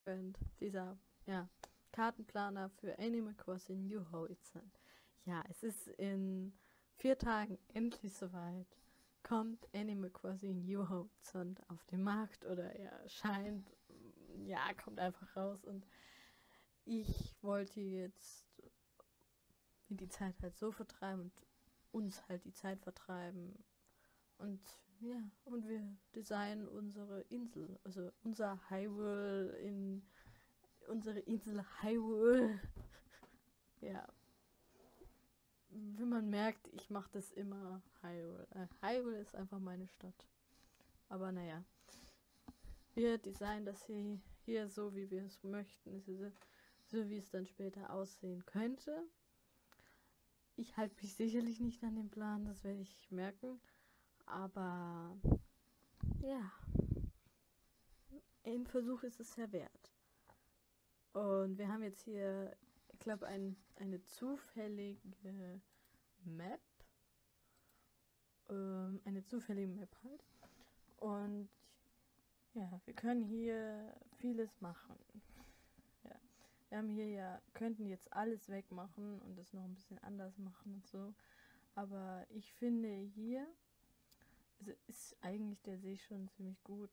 Advent, dieser, ja, Kartenplaner für Animal Crossing New Horizon. Ja, es ist in 4 Tagen endlich soweit. Kommt Animal Crossing New Horizon auf den Markt oder er erscheint, ja, kommt einfach raus und ich wollte jetzt die Zeit halt so vertreiben und uns halt die Zeit vertreiben. Und ja, und wir designen unsere Insel, also unser Hyrule in unsere Insel Hyrule. Ja, wie man merkt, ich mache das immer Hyrule. Hyrule ist einfach meine Stadt. Aber naja, wir designen das hier so, wie wir es möchten. So, wie es dann später aussehen könnte. Ich halte mich sicherlich nicht an den Plan, das werde ich merken. Aber ja, ein Versuch ist es ja wert. Und wir haben jetzt hier, ich glaube, eine zufällige Map. Eine zufällige Map halt. Und ja, wir können hier vieles machen. Ja. Wir haben hier ja, könnten jetzt alles wegmachen und das noch ein bisschen anders machen und so. Aber ich finde hier, also ist eigentlich der See schon ziemlich gut.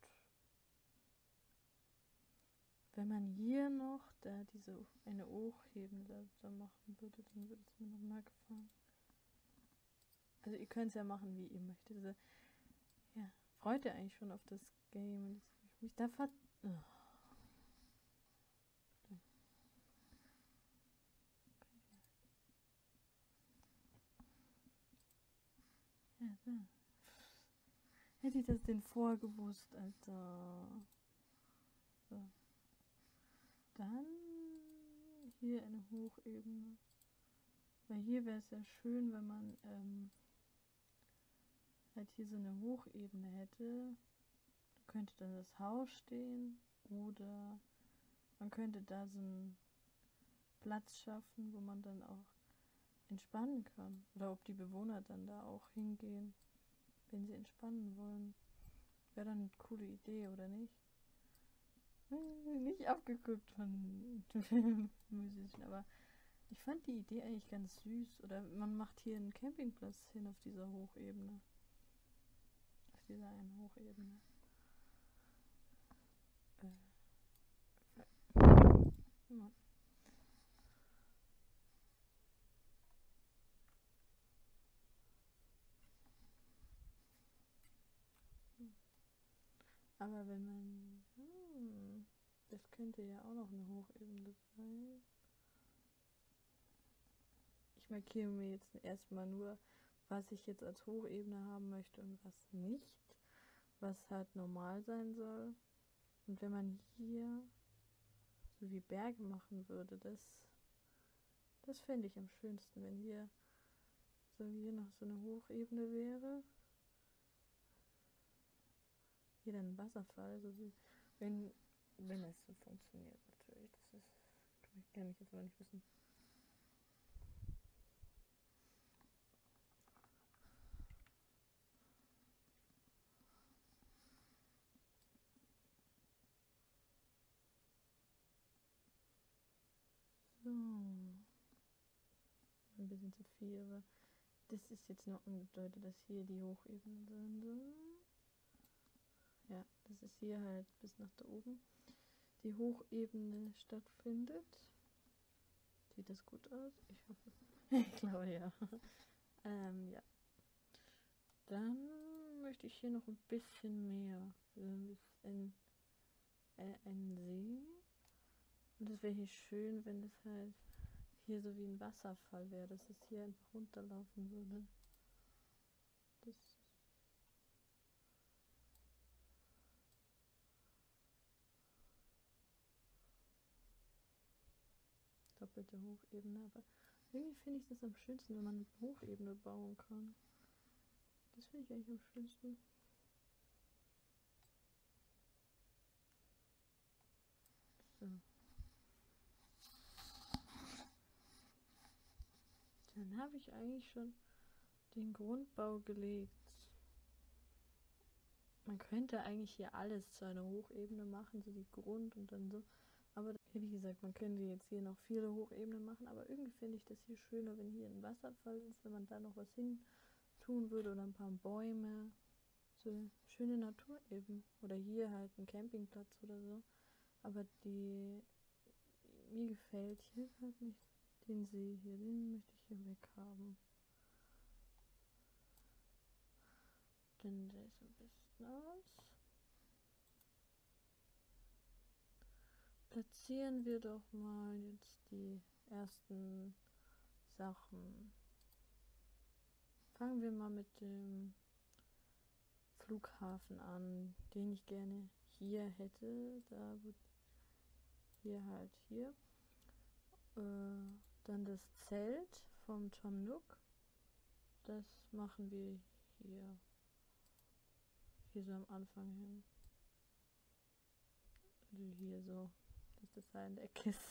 Wenn man hier noch da eine Hochebene da machen würde, dann würde es mir noch mehr gefallen. Also ihr könnt es ja machen, wie ihr möchtet. Also, ja, freut ihr eigentlich schon auf das Game und jetzt habe ich mich da oh. Ja, so. Hätte ich das denn vorgewusst, Alter. So. Dann hier eine Hochebene. Weil hier wäre es ja schön, wenn man halt hier so eine Hochebene hätte. Da könnte dann das Haus stehen oder man könnte da so einen Platz schaffen, wo man dann auch entspannen kann. Oder ob die Bewohner dann da auch hingehen, wenn sie entspannen wollen. Wäre dann eine coole Idee, oder nicht? Nicht abgeguckt von Musischen, aber ich fand die Idee eigentlich ganz süß. Oder man macht hier einen Campingplatz hin auf dieser Hochebene. Auf dieser einen Hochebene. Ja. Aber wenn man... das könnte ja auch noch eine Hochebene sein. Ich markiere mir jetzt erstmal nur, was ich jetzt als Hochebene haben möchte und was nicht. Was halt normal sein soll. Und wenn man hier so wie Berge machen würde, das fände ich am schönsten, wenn hier noch so eine Hochebene wäre. Hier dann ein Wasserfall, so wie wenn es so funktioniert natürlich. Kann ich jetzt aber nicht wissen. So. Ein bisschen zu viel, aber das ist jetzt nur angedeutet, dass hier die Hochebene sein soll. Ja, das ist hier halt bis nach da oben die Hochebene stattfindet. Sieht das gut aus? Ich hoffe. Ich glaube ja. Ja. Dann möchte ich hier noch ein bisschen mehr. Ein See. Und es wäre hier schön, wenn es halt hier so wie ein Wasserfall wäre, dass es hier einfach runterlaufen würde. Das doppelte Hochebene, aber irgendwie finde ich das am schönsten, wenn man eine Hochebene bauen kann. Das finde ich eigentlich am schönsten. So. Dann habe ich eigentlich schon den Grundbau gelegt. Man könnte eigentlich hier alles zu einer Hochebene machen, so die Grund und dann so. Aber wie gesagt, man könnte jetzt hier noch viele Hochebenen machen, aber irgendwie finde ich das hier schöner, wenn hier ein Wasserfall ist, wenn man da noch was hin tun würde oder ein paar Bäume. So schöne Natur eben. Oder hier halt ein Campingplatz oder so. Aber mir gefällt hier halt nicht den See hier. Den möchte ich hier weghaben. Denn der ist ein bisschen aus. Platzieren wir doch mal jetzt die ersten Sachen. Fangen wir mal mit dem Flughafen an, den ich gerne hier hätte. Da wird hier halt hier. Dann das Zelt vom Tom Nook. Das machen wir hier. Hier so am Anfang hin. Also hier so, dass das da in der Ecke ist.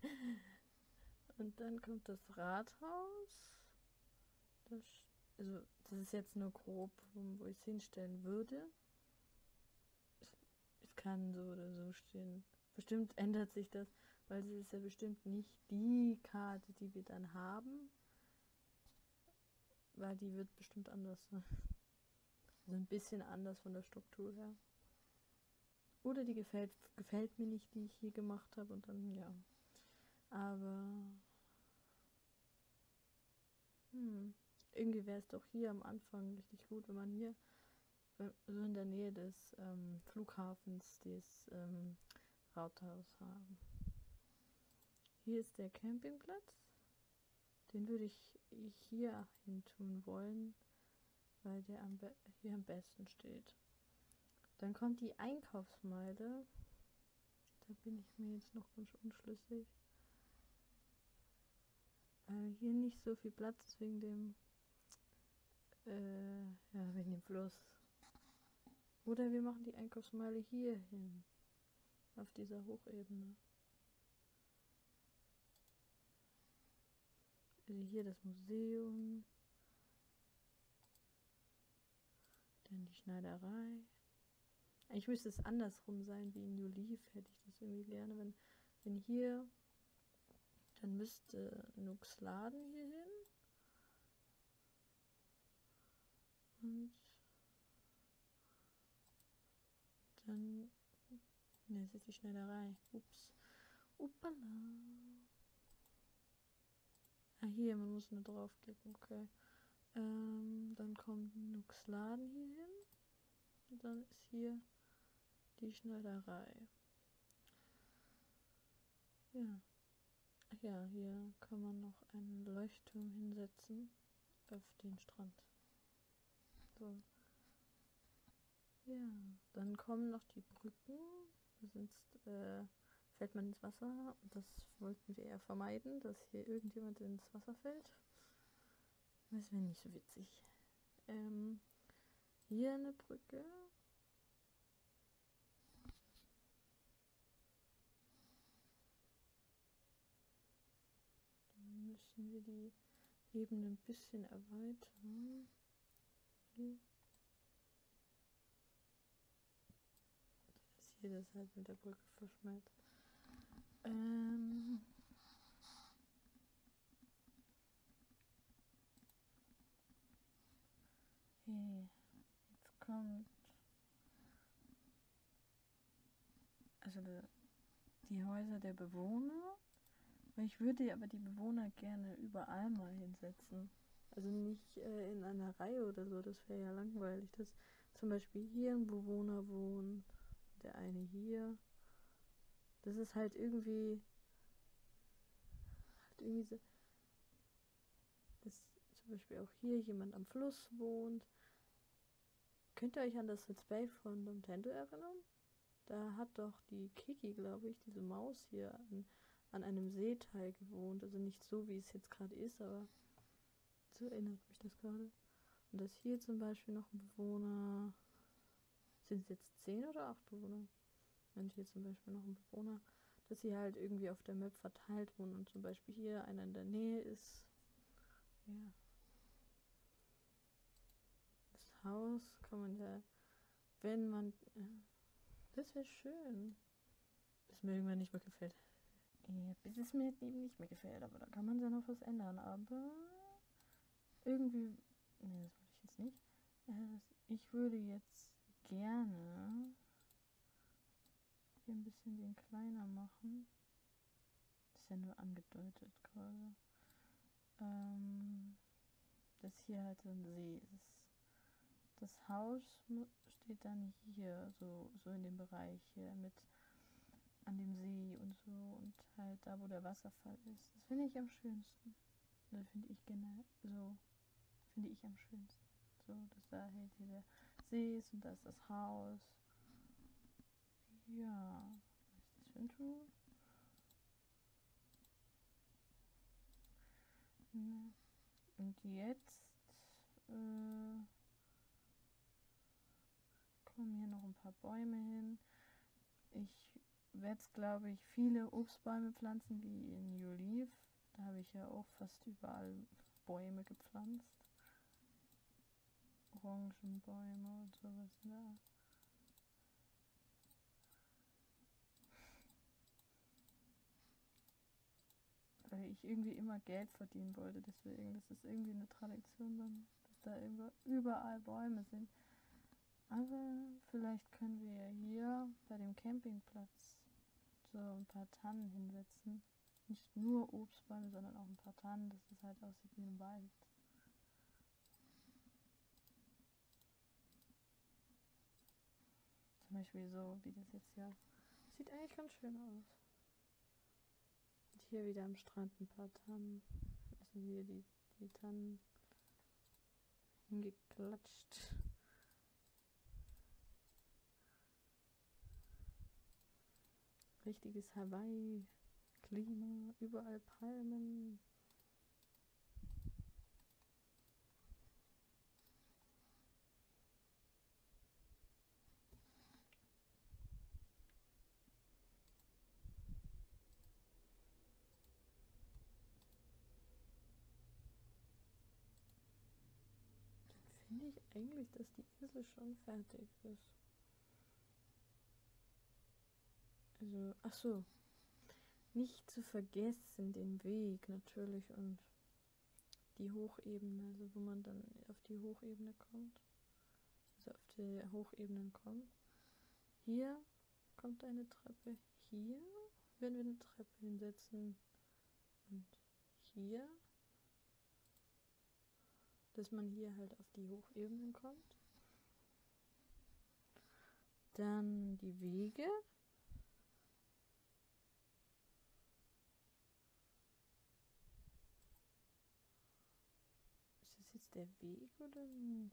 Und dann kommt das Rathaus. Also das ist jetzt nur grob, wo ich es hinstellen würde. Es kann so oder so stehen. Bestimmt ändert sich das, weil es ist ja bestimmt nicht die Karte, die wir dann haben. Weil die wird bestimmt anders sein. Also ein bisschen anders von der Struktur her. Oder die gefällt mir nicht, die ich hier gemacht habe und dann, ja. Aber irgendwie wäre es doch hier am Anfang richtig gut, wenn man hier so in der Nähe des Flughafens das Rathaus haben. Hier ist der Campingplatz. Den würde ich hier hin tun wollen, weil der hier am besten steht. Dann kommt die Einkaufsmeile. Da bin ich mir jetzt noch ganz unschlüssig. Weil hier nicht so viel Platz ist wegen dem wegen dem Fluss. Oder wir machen die Einkaufsmeile hier hin. Auf dieser Hochebene. Also hier das Museum. Dann die Schneiderei. Eigentlich müsste es andersrum sein wie in New Leaf. Hätte ich das irgendwie gerne. Wenn hier, dann müsste Nooks Laden hier hin. Und dann. Ne, es ist die Schneiderei. Ups. Uppala. Ah, hier, man muss nur draufklicken, okay. Dann kommt Nooks Laden hier hin. Und dann ist hier die Schneiderei. Ja. Ach ja, hier kann man noch einen Leuchtturm hinsetzen auf den Strand. So. Ja, dann kommen noch die Brücken. Sonst fällt man ins Wasser. Das wollten wir eher vermeiden, dass hier irgendjemand ins Wasser fällt. Das wäre nicht so witzig. Hier eine Brücke. Dann müssen wir die Ebene ein bisschen erweitern. Hier. Dass hier das halt mit der Brücke verschmilzt. Hey, jetzt kommt also die Häuser der Bewohner. Weil ich würde aber die Bewohner gerne überall mal hinsetzen. Also nicht in einer Reihe oder so, das wäre ja langweilig. Dass zum Beispiel hier ein Bewohner wohnt, der eine hier. Das ist halt irgendwie so, dass zum Beispiel auch hier jemand am Fluss wohnt. Könnt ihr euch an das Let's Play von Nintendo erinnern? Da hat doch die Kiki, glaube ich, diese Maus hier an einem Seeteil gewohnt. Also nicht so, wie es jetzt gerade ist, aber so erinnert mich das gerade. Und dass hier zum Beispiel noch ein Bewohner. Sind es jetzt 10 oder 8 Bewohner? Und hier zum Beispiel noch ein Bewohner, dass sie halt irgendwie auf der Map verteilt wohnen und zum Beispiel hier einer in der Nähe ist. Ja. Das Haus kann man ja, wenn man. Das wäre schön. bis mir irgendwann nicht mehr gefällt. Ja, bis es mir eben nicht mehr gefällt, aber da kann man ja noch was ändern. Aber irgendwie, ne, das wollte ich jetzt nicht. Ich würde jetzt gerne hier ein bisschen den kleiner machen. Das ist ja nur angedeutet gerade. Das hier halt so ein See ist. Das Haus steht dann hier, so in dem Bereich hier mit an dem See und so und halt da, wo der Wasserfall ist. Das finde ich am schönsten. Das finde ich generell so, finde ich am schönsten. So, dass da halt hier der See ist und da ist das Haus. Ja, was ist das für ein Tool? Ne. Und jetzt kommen hier noch ein paar Bäume hin. Ich werde, glaube ich, viele Obstbäume pflanzen, wie in New Leaf. Da habe ich ja auch fast überall Bäume gepflanzt. Orangenbäume und sowas da. Weil ich irgendwie immer Geld verdienen wollte, deswegen, das ist irgendwie eine Tradition dann, dass da überall Bäume sind. Aber vielleicht können wir ja hier bei dem Campingplatz so ein paar Tannen hinsetzen. Nicht nur Obstbäume, sondern auch ein paar Tannen, dass es halt aussieht wie ein Wald. Zum Beispiel so, wie das jetzt hier. Sieht eigentlich ganz schön aus. Und hier wieder am Strand ein paar Tannen. Also hier die Tannen hingeklatscht. Richtiges Hawaii-Klima, überall Palmen. Finde ich eigentlich, dass die Insel schon fertig ist. Also, ach so, nicht zu vergessen den Weg natürlich und die Hochebene, also wo man dann auf die Hochebene kommt, also auf die Hochebenen kommt. Hier kommt eine Treppe, hier werden wir eine Treppe hinsetzen und hier, dass man hier halt auf die Hochebenen kommt. Dann die Wege. Ist das jetzt der Weg oder nicht?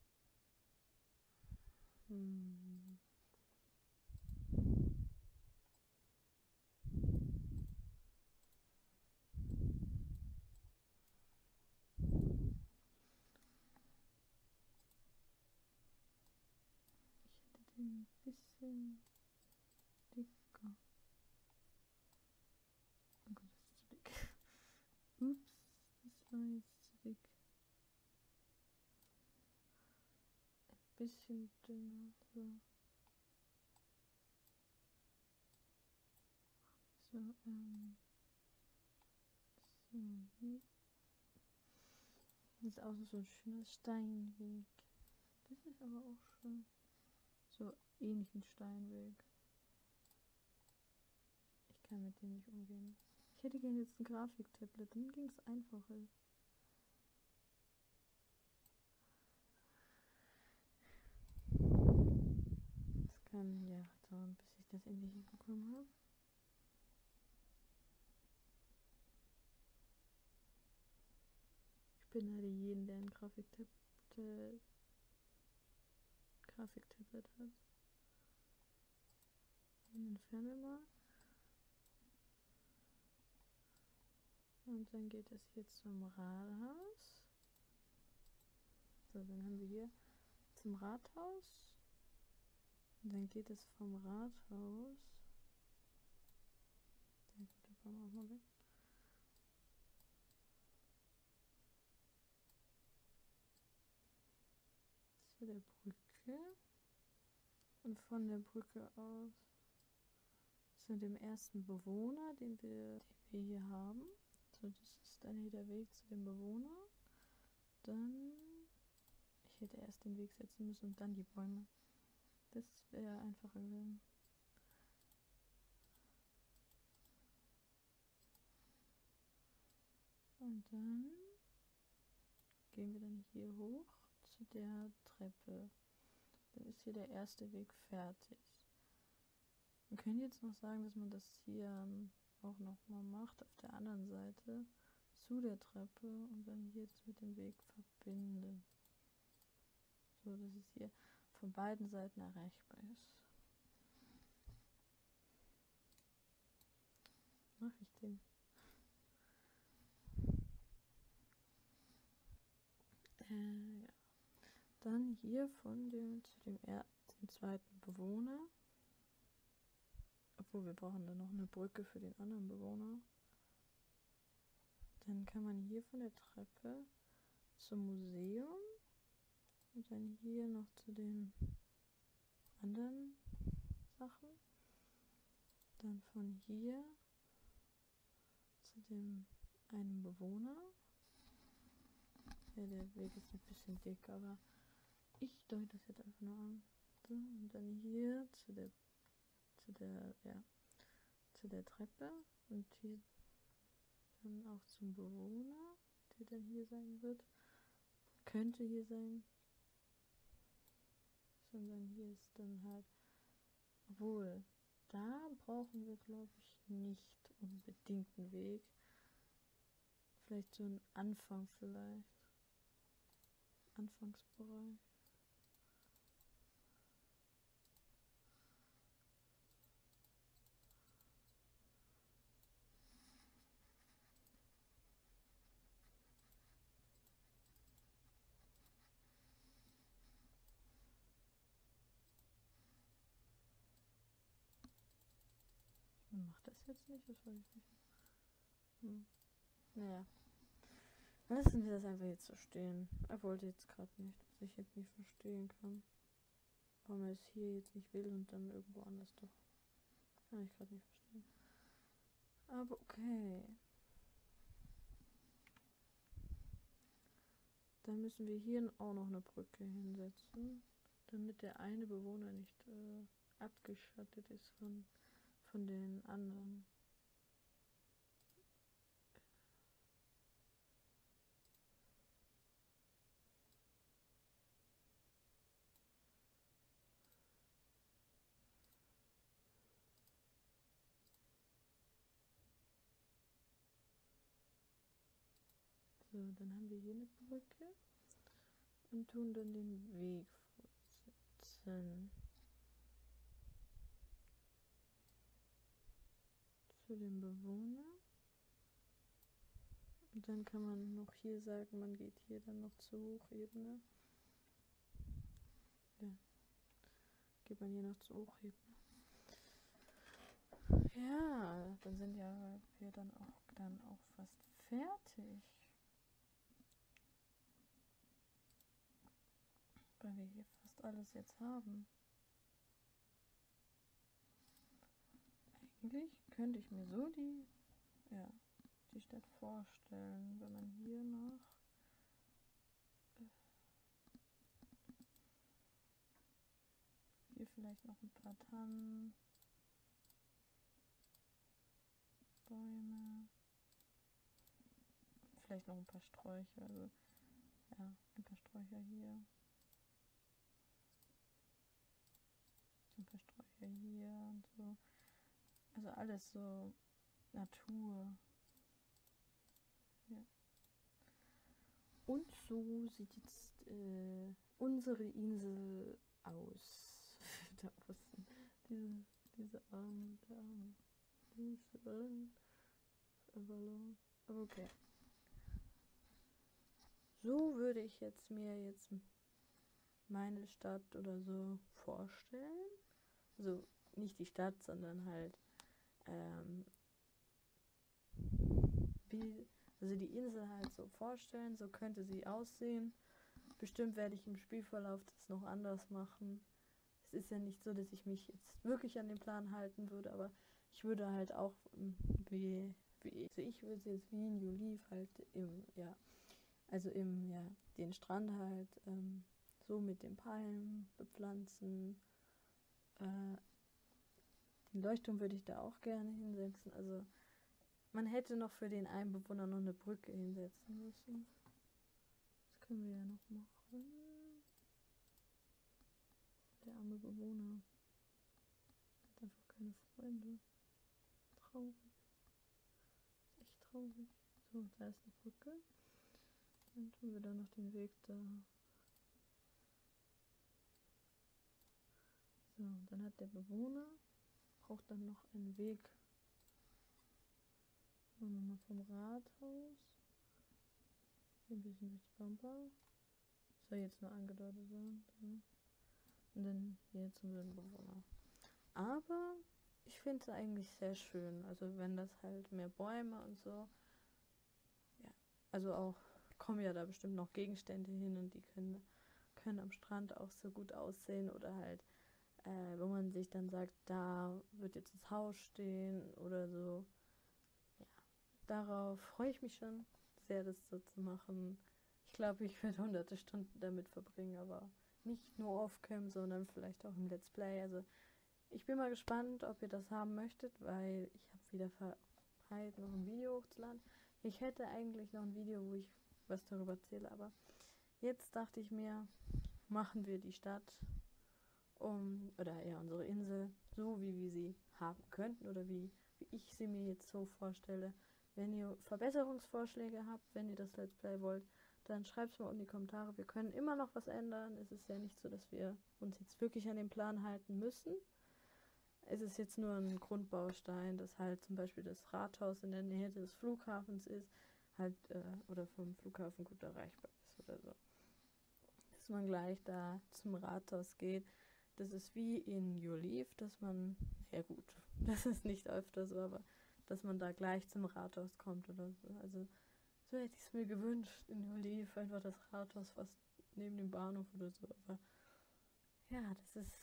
Ich hätte den ein bisschen dicker. Oh Gott, das ist zu dick. Ups, das war jetzt zu dick. Ein bisschen dünner. So, so, so hier. Das ist auch so ein schöner Steinweg. Das ist aber auch schön. So ähnlich ein Steinweg. Ich kann mit dem nicht umgehen. Ich hätte gerne jetzt ein Grafiktablet, dann ging es einfacher. Das kann Jahre dauern, bis ich das endlich hinbekommen habe. Ich beneide jeden, der ein Grafiktablet hat. Den entfernen wir mal. Und dann geht es hier zum Rathaus. So, dann haben wir hier zum Rathaus. Und dann geht es vom Rathaus. Der gute Baum auch mal weg. Zu der Brücke. Und von der Brücke aus zu dem ersten Bewohner, den wir hier haben. So, das ist dann hier der Weg zu dem Bewohner. Dann, ich hätte erst den Weg setzen müssen und dann die Bäume. Das wäre einfacher gewesen. Und dann gehen wir dann hier hoch zu der Treppe. Dann ist hier der erste Weg fertig. Wir können jetzt noch sagen, dass man das hier auch nochmal macht, auf der anderen Seite zu der Treppe und dann hier das mit dem Weg verbindet. So, dass es hier von beiden Seiten erreichbar ist. Mache ich den? Ja. Dann hier von dem zu dem zweiten Bewohner. Obwohl, wir brauchen dann noch eine Brücke für den anderen Bewohner. Dann kann man hier von der Treppe zum Museum und dann hier noch zu den anderen Sachen. Dann von hier zu dem einen Bewohner. Ja, der Weg ist ein bisschen dick, aber ich deute das jetzt einfach nur an. So, und dann hier zu der Treppe und hier dann auch zum Bewohner, der dann hier sein wird. Könnte hier sein. Sondern hier ist dann halt, obwohl, da brauchen wir, glaube ich, nicht unbedingt einen Weg. Vielleicht so ein Anfang vielleicht. Anfangsbereich. Macht das jetzt nicht? Das wollte ich nicht. Naja. Lassen wir das einfach jetzt so stehen. Er wollte jetzt gerade nicht, was ich jetzt nicht verstehen kann. Warum er es hier jetzt nicht will und dann irgendwo anders doch. Kann ich gerade nicht verstehen. Aber okay. Dann müssen wir hier auch noch eine Brücke hinsetzen, damit der eine Bewohner nicht abgeschattet ist von den anderen. So, dann haben wir hier eine Brücke und tun dann den Weg fortsetzen. Zu dem Bewohner. Und dann kann man noch hier sagen, man geht hier dann noch zur Hochebene. Ja. Geht man hier noch zur Hochebene. Ja, dann sind ja wir dann auch fast fertig. Weil wir hier fast alles jetzt haben. Eigentlich könnte ich mir so die Stadt vorstellen, wenn man hier noch hier vielleicht noch ein paar Tannen, Bäume, vielleicht noch ein paar Sträucher, also ja, ein paar Sträucher hier, ein paar Sträucher hier und so, also alles so Natur. Ja. Und so sieht jetzt unsere Insel aus. Da außen. Diese Arme, der Arme. Aber okay. So würde ich mir meine Stadt oder so vorstellen. Also nicht die Stadt, sondern halt die Insel halt so vorstellen, so könnte sie aussehen. Bestimmt werde ich im Spielverlauf das noch anders machen. Es ist ja nicht so, dass ich mich jetzt wirklich an den Plan halten würde, aber ich würde halt auch, also ich würde es jetzt wie in New Leaf halt den Strand halt so mit den Palmen bepflanzen. Den Leuchtturm würde ich da auch gerne hinsetzen. Also man hätte noch für den einen Bewohner noch eine Brücke hinsetzen müssen. Das können wir ja noch machen. Der arme Bewohner hat einfach keine Freunde. Traurig. Ist echt traurig. So, da ist eine Brücke. Dann tun wir da noch den Weg da. So, dann hat der Bewohner, braucht dann noch einen Weg. Machen wir mal vom Rathaus. Hier ein bisschen durch die Pampa. Soll jetzt nur angedeutet sein. Und dann hier zum Bewohner. Aber ich finde es eigentlich sehr schön. Also wenn das halt mehr Bäume und so. Ja, also auch kommen ja da bestimmt noch Gegenstände hin und die können am Strand auch so gut aussehen oder halt, wo man sich dann sagt, da wird jetzt das Haus stehen oder so. Ja, darauf freue ich mich schon sehr, das so zu machen. Ich glaube, ich werde hunderte Stunden damit verbringen, aber nicht nur off-cam, sondern vielleicht auch im Let's Play. Also ich bin mal gespannt, ob ihr das haben möchtet, weil ich habe wieder verpeilt, noch ein Video hochzuladen. Ich hätte eigentlich noch ein Video, wo ich was darüber erzähle, aber jetzt dachte ich mir, machen wir die Stadt oder eher unsere Insel, so wie wir sie haben könnten oder wie ich sie mir jetzt so vorstelle. Wenn ihr Verbesserungsvorschläge habt, wenn ihr das Let's Play wollt, dann schreibt es mal in die Kommentare. Wir können immer noch was ändern. Es ist ja nicht so, dass wir uns jetzt wirklich an den Plan halten müssen. Es ist jetzt nur ein Grundbaustein, dass halt zum Beispiel das Rathaus in der Nähe des Flughafens ist, halt, oder vom Flughafen gut erreichbar ist oder so. Dass man gleich da zum Rathaus geht. Das ist wie in New Leaf, dass man, ja gut, das ist nicht öfter so, aber dass man da gleich zum Rathaus kommt oder so. Also so hätte ich es mir gewünscht in New Leaf, einfach das Rathaus fast neben dem Bahnhof oder so. Aber ja, das ist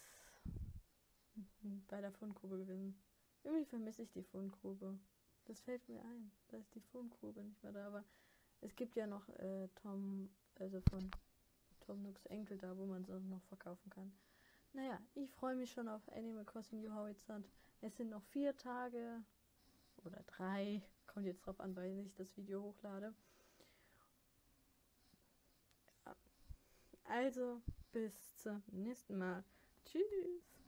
bei der Fundgrube gewesen. Irgendwie vermisse ich die Fundgrube. Das fällt mir ein. Da ist die Fundgrube nicht mehr da, aber es gibt ja noch also von Tom Nooks Enkel da, wo man es noch verkaufen kann. Naja, ich freue mich schon auf Animal Crossing New Horizon. Es sind noch 4 Tage oder 3. Kommt jetzt drauf an, weil ich das Video hochlade. Ja. Also, bis zum nächsten Mal. Tschüss.